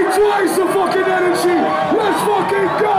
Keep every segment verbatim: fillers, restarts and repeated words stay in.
twice the fucking energy. Let's fucking go!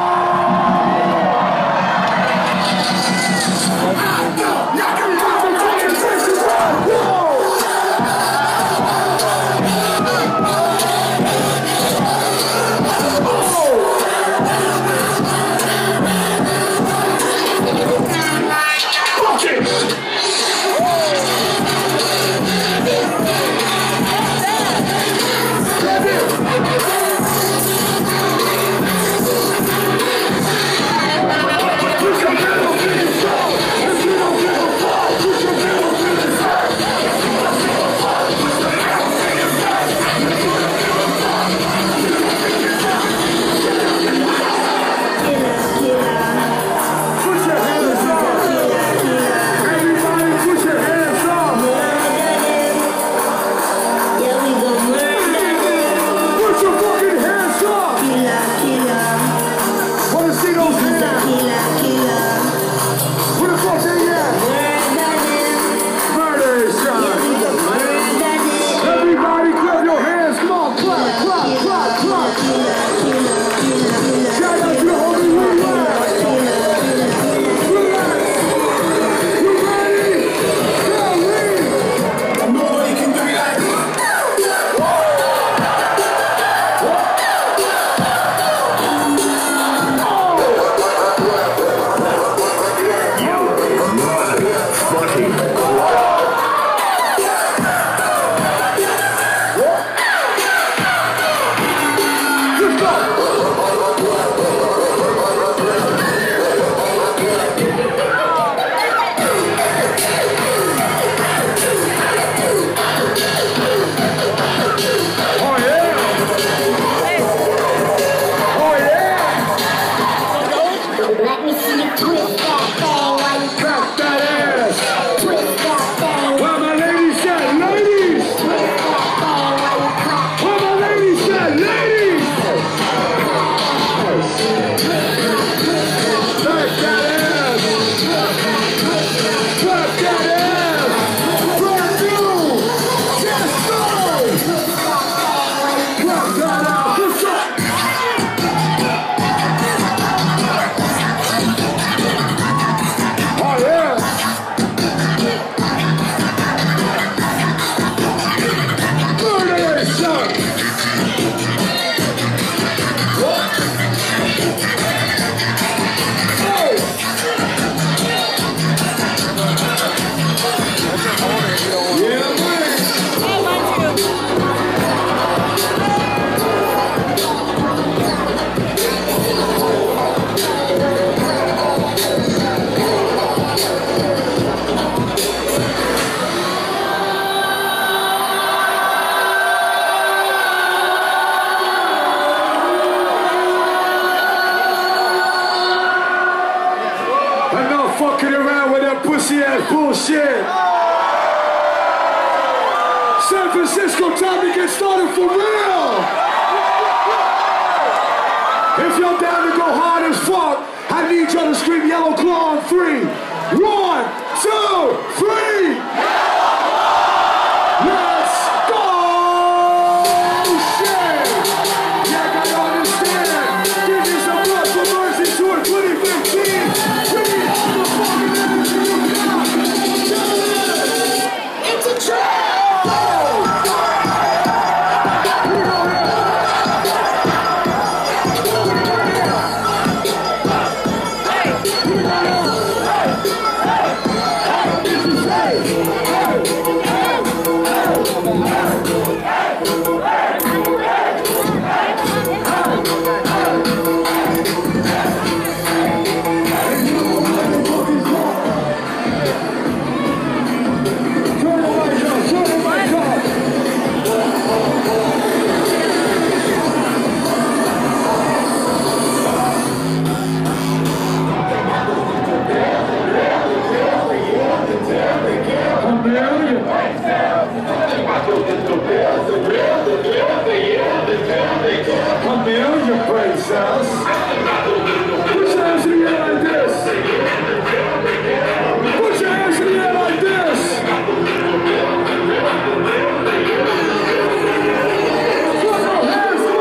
Fucking around with that pussy ass bullshit. San Francisco, time to get started for real. If you're down to go hard as fuck, I need y'all to scream Yellow Claw on three. One, two, three. Let's go! Shit! Yeah, I gotta understand. Give me some blood for Mercy Tour twenty fifteen. It's a trap! Hands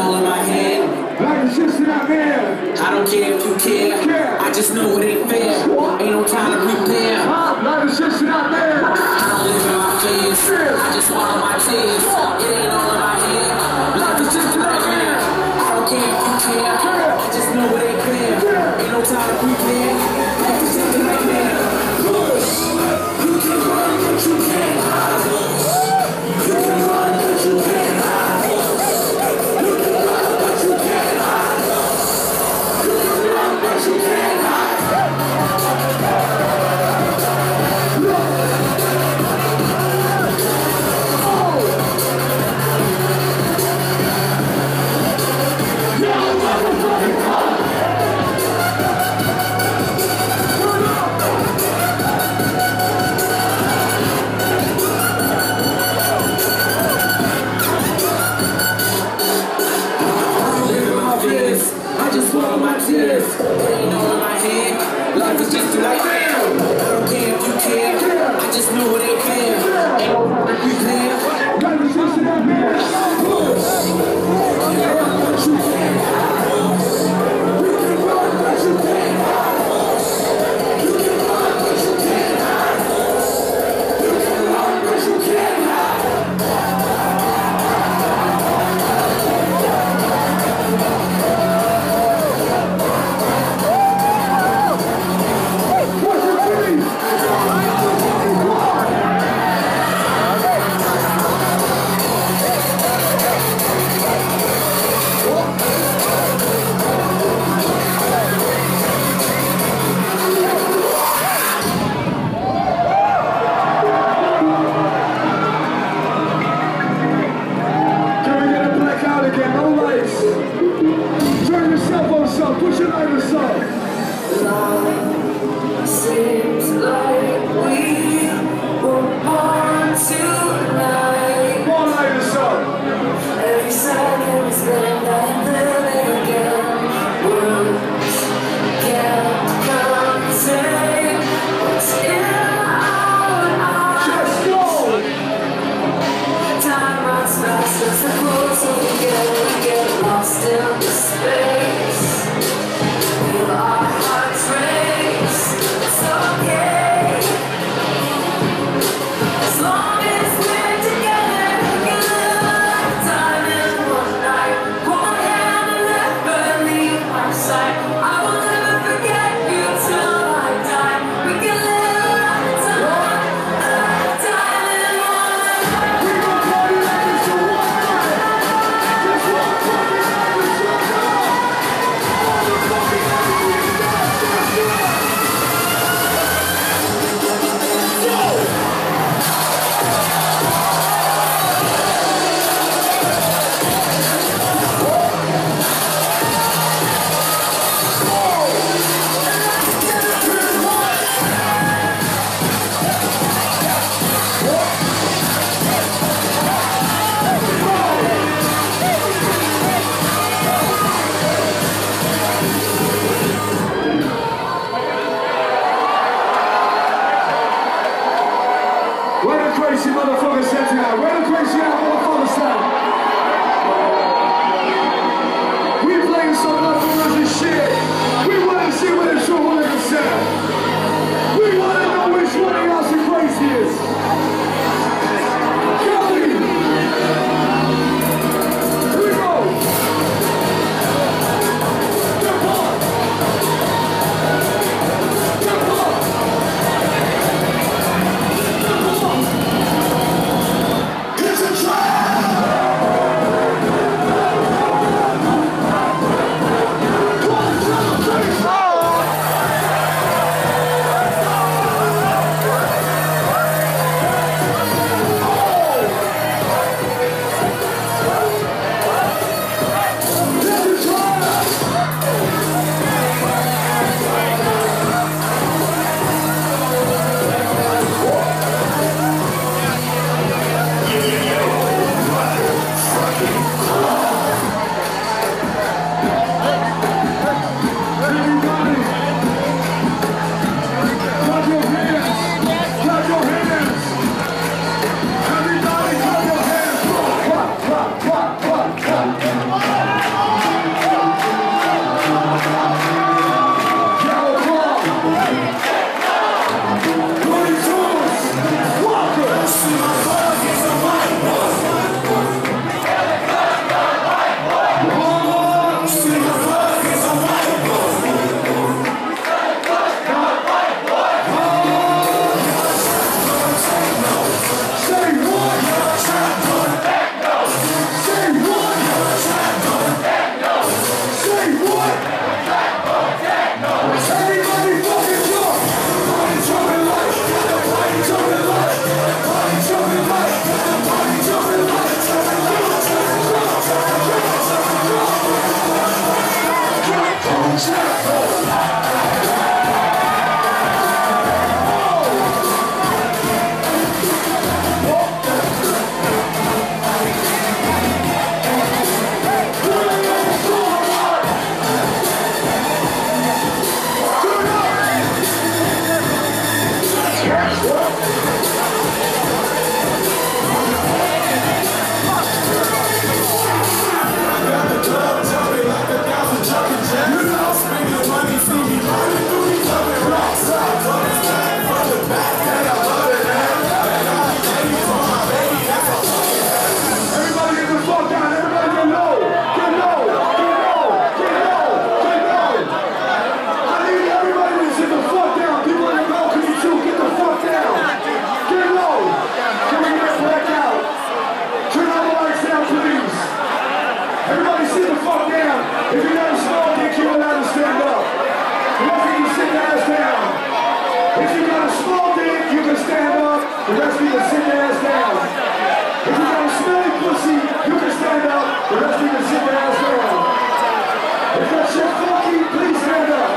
all in my head. Like it's just not there. I don't care if you care. care. I just know it ain't fair. Ain't no time to repair. Huh? Like it's just not there. I don't live in my fears. I just swallow my tears. It ain't all in my head. Life is just a nightmare. I don't care if you care. I just know it ain't fair. Ain't no time to prepare. Life is just a nightmare. Push. You can run, but you can't hide. You can run, but you can't hide. You can run, but you can't hide. You can run, but you can't hide. I just swallow my tears. It ain't all in my head. Life is just a nightmare. I don't care if you care. I just know it ain't fair. Ain't no time to prepare. Life is just a nightmare. Push. You can run, but you can't hide. You can run, but you can't hide. You can run, but you can't hide. You can run, but you can't hide. Put your lighters up. Love seems like we were born tonight. More lighters up. Every second is living and living again. Words can't contain what's in our eyes. Just go. Time runs fast as the closer we get. We get lost in the space. Our hearts race, it's okay. As long as we're together, we can live a lifetime in one night. Hold hand and never leave my side. I will never forget you till I die. We can live a lifetime, a lifetime in one night. We gon' party like it's a one night. Just one party like it's a night. All the party like it's a night. Where the crazy motherfuckers at tonight? Where the crazy ass motherfuckers at? We playing some unfamiliar shit. We wanna see what the true niggas say. We wanna know which one of y'all's the craziest. Kelly! Here we go! Jump on! Jump on! Jump on! It's a trap! sit the fuck down. If you're not a small dick, you're allowed to stand up. The rest of you sit your ass down. If you got a small dick, you can stand up. The rest of you can sit your ass down. If you got a smelly pussy, you can stand up. The rest of you can sit your ass down. If that shit funky, please stand up.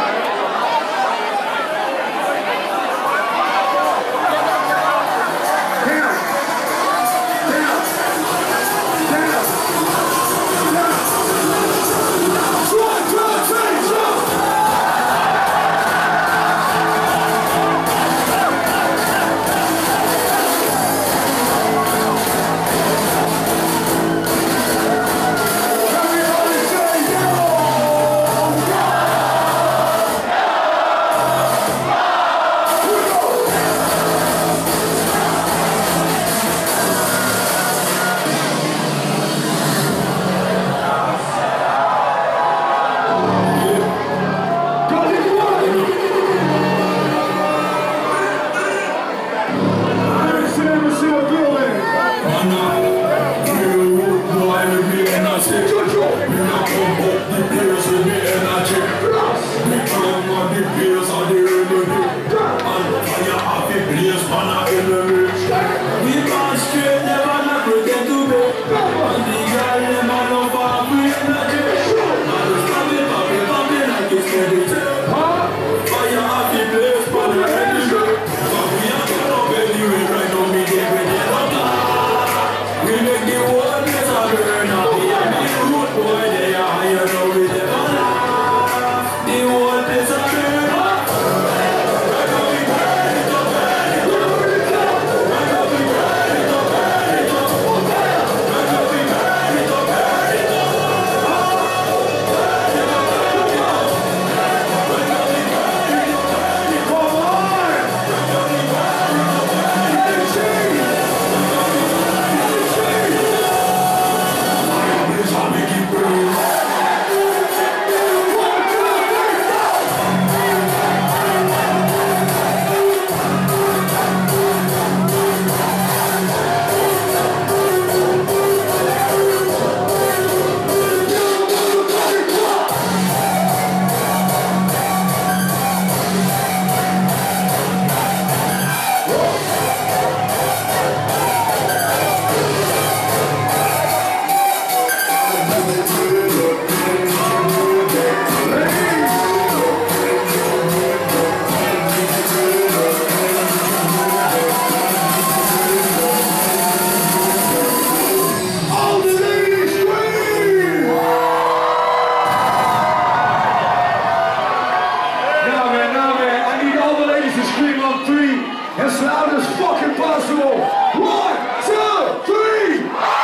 As loud as fucking possible. One, two, three.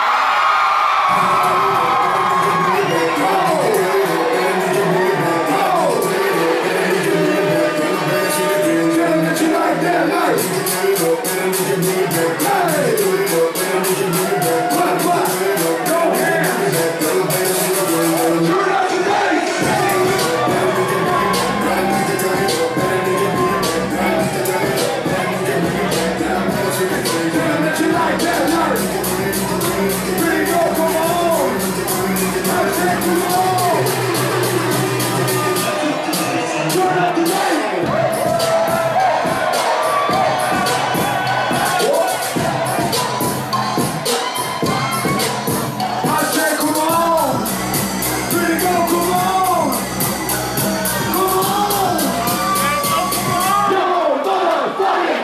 That you like that night. What, what? Go hands. Turn out the night. That you like that night. Pretty girl, come on. I said, come on. Turn up the night. I said, come on. Pretty girl, come on. Come on. Yo, motherfucker.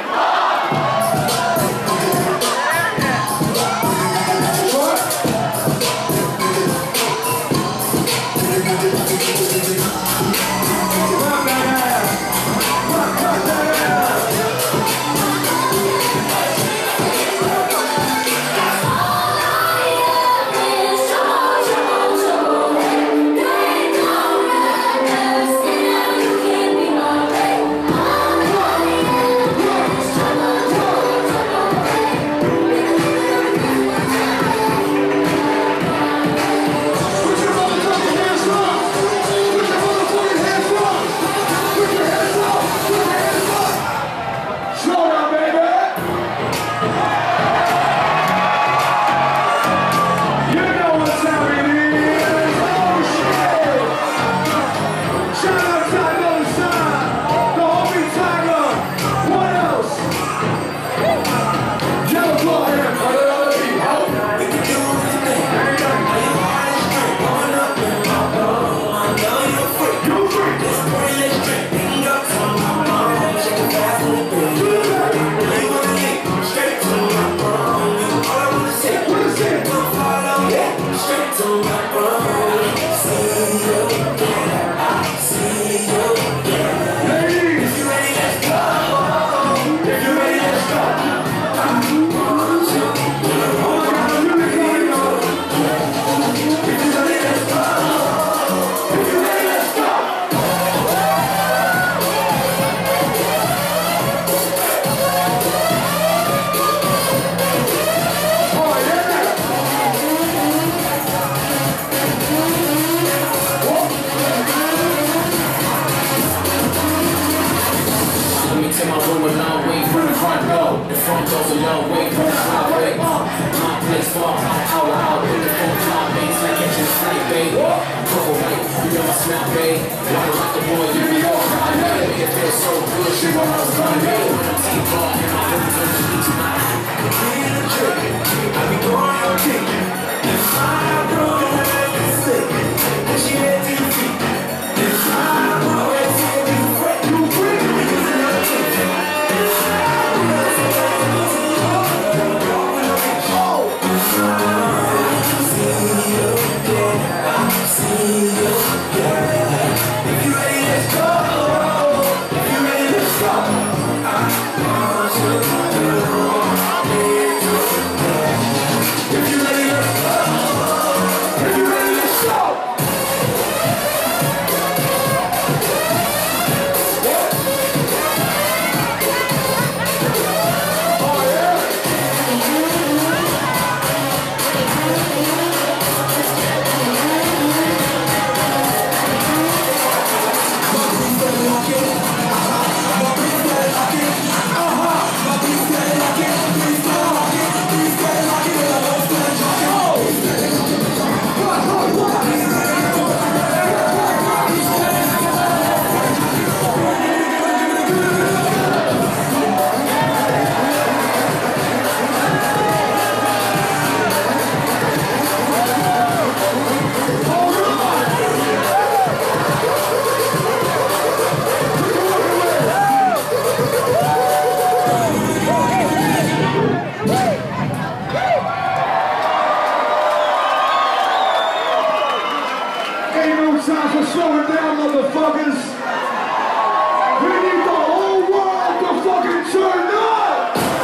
Ain't no time for slowing down, motherfuckers. We need the whole world to fucking turn up.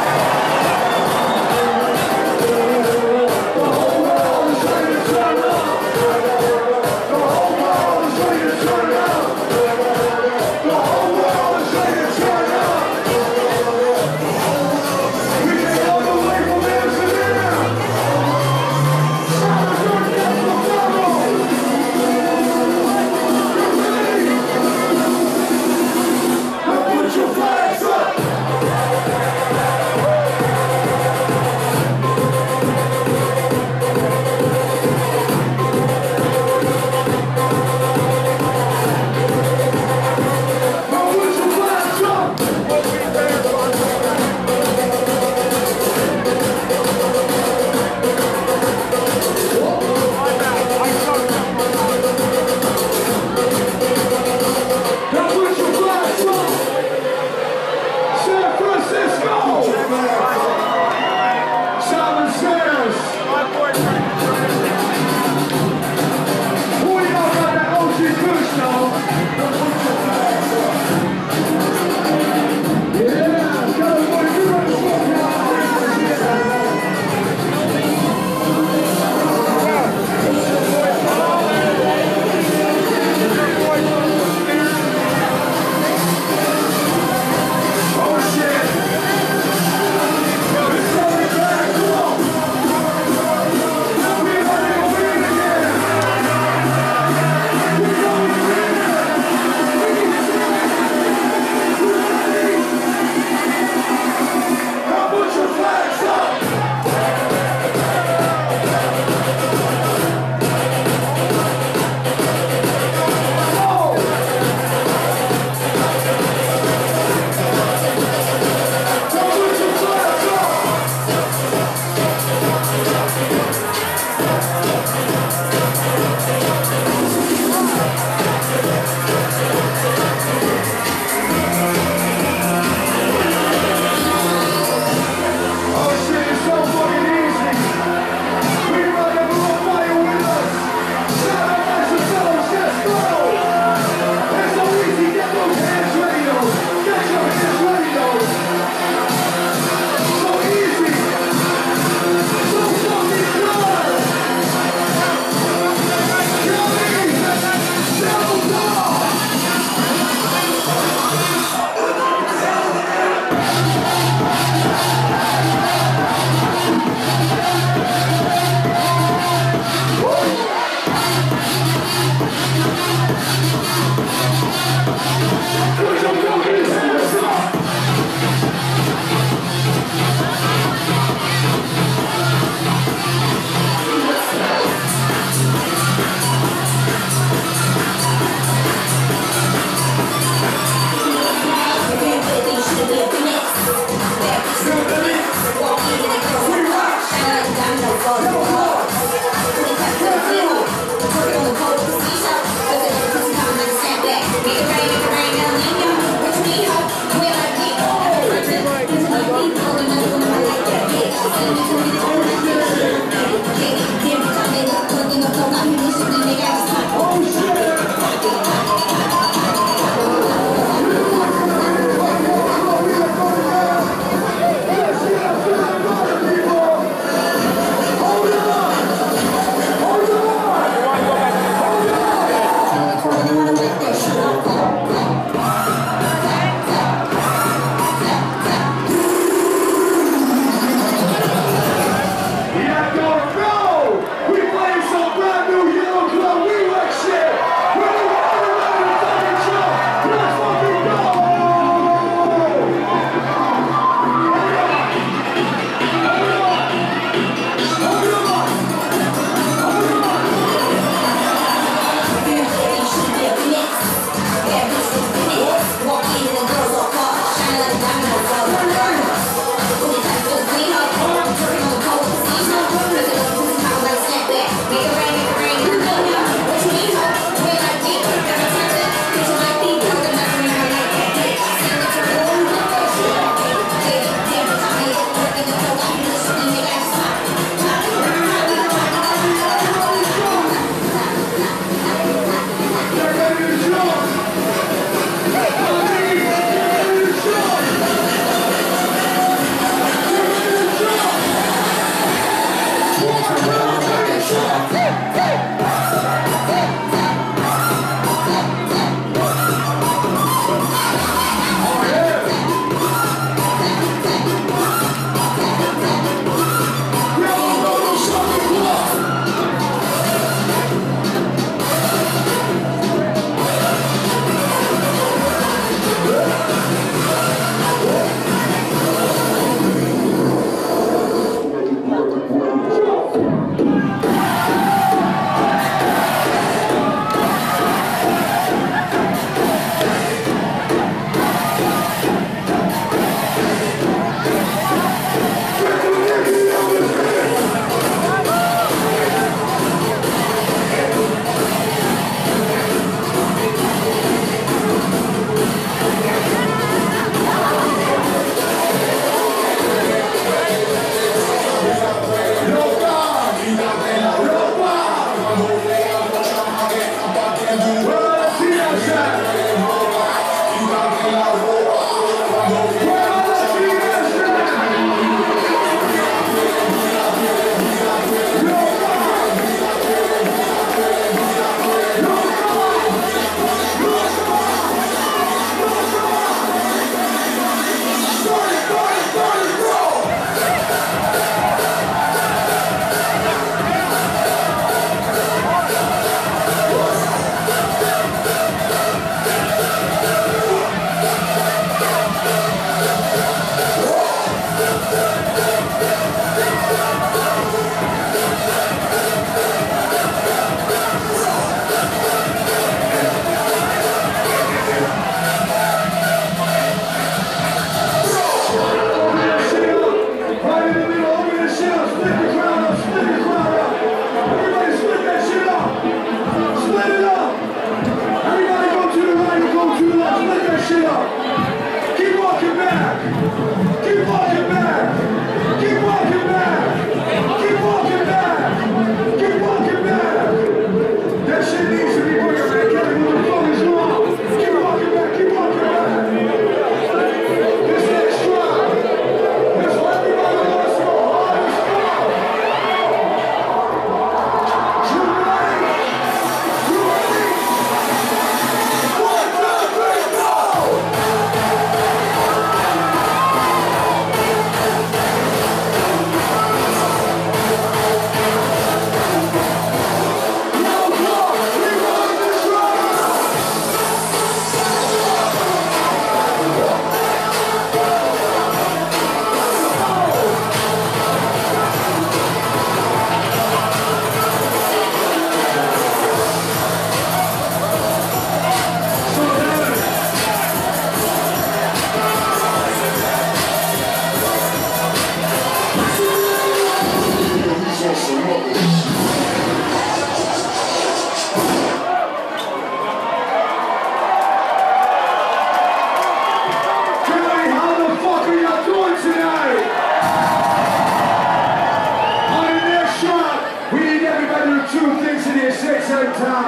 The whole world is ready to turn up. The whole world is ready to turn up. The whole world is ready to turn up. We can't walk away from Amsterdam. Amsterdam,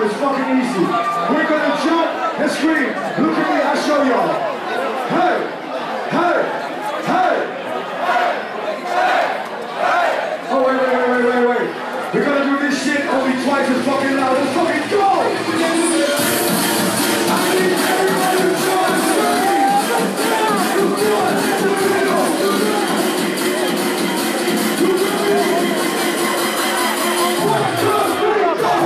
out. It's fucking easy. We're gonna jump and scream. Look at me, I'll show y'all. Hey, hey, hey. Oh, wait, wait, wait, wait, wait, wait. We're gonna do this shit only twice as fucking loud. Let's fucking go! I need everybody to join me! One, two, three, go!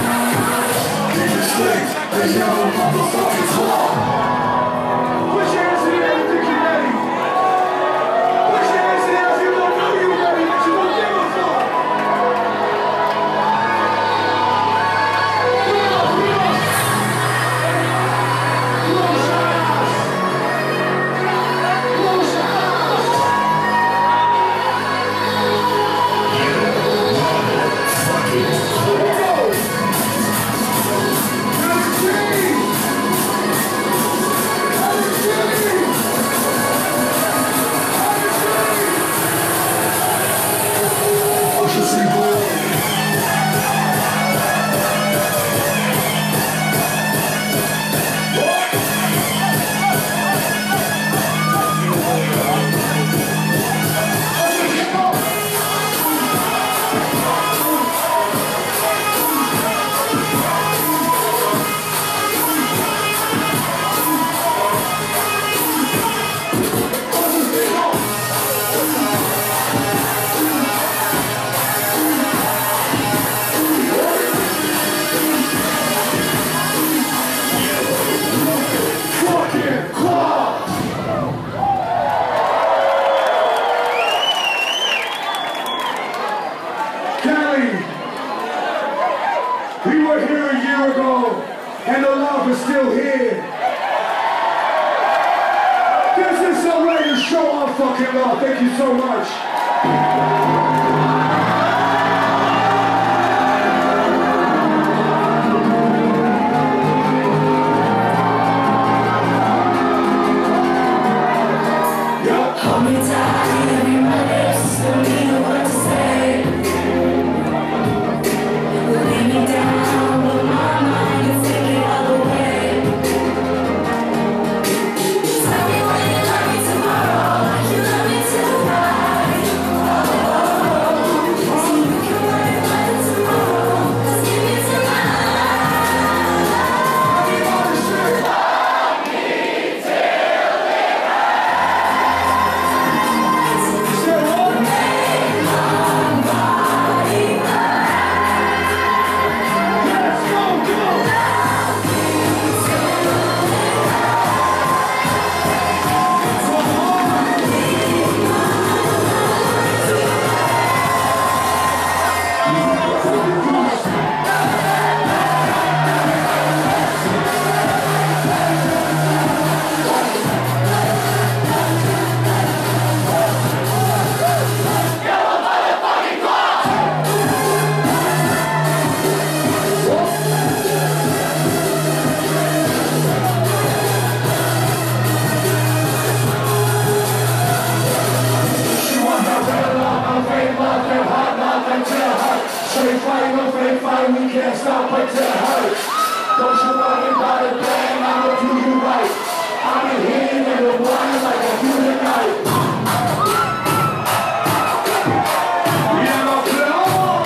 Put your hands year ago, and the love is still here. This is so ready to show our fucking love. Thank you so much. Hold me tight, in my lips, don't know what to say. Lay me down, but my mind is thinking all the way. Tell me when you love me tomorrow, like you love me tonight. Oh, so you can worry about it tomorrow, just give me tonight. Everybody sing. Love me till it Straight fight, no fake fight, we can't stop until it hurts. Don't you worry about it, man, I'ma do you right. I've been hitting in the wine like a human night. Yeah, my flow.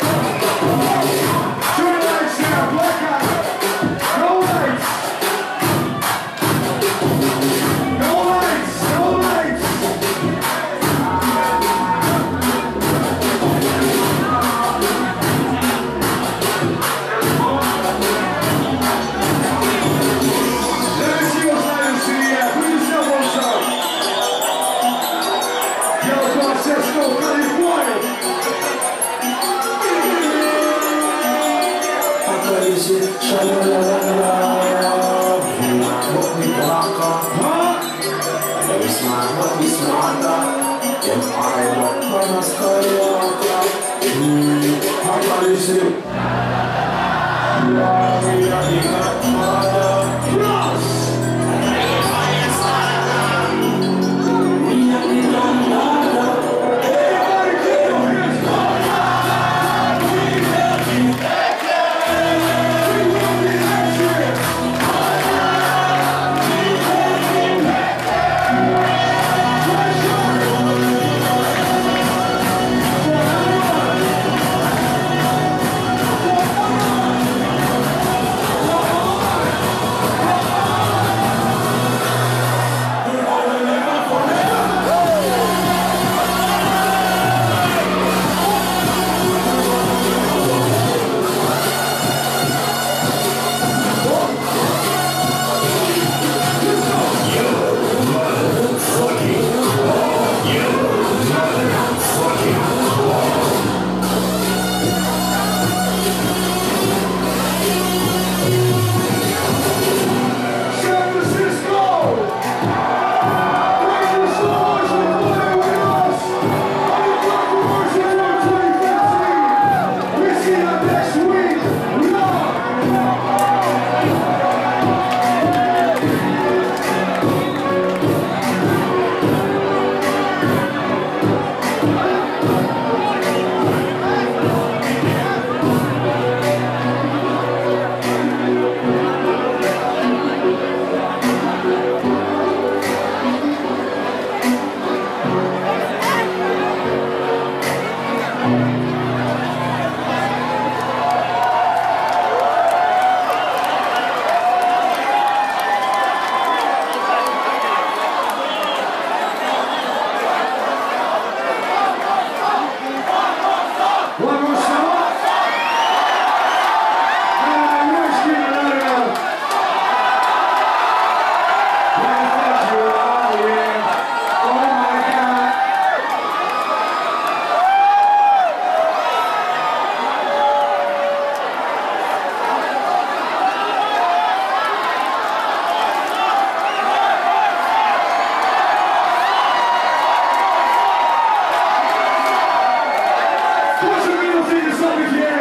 Turn the lights down, blackout. No lights. No lights, no lights. up if you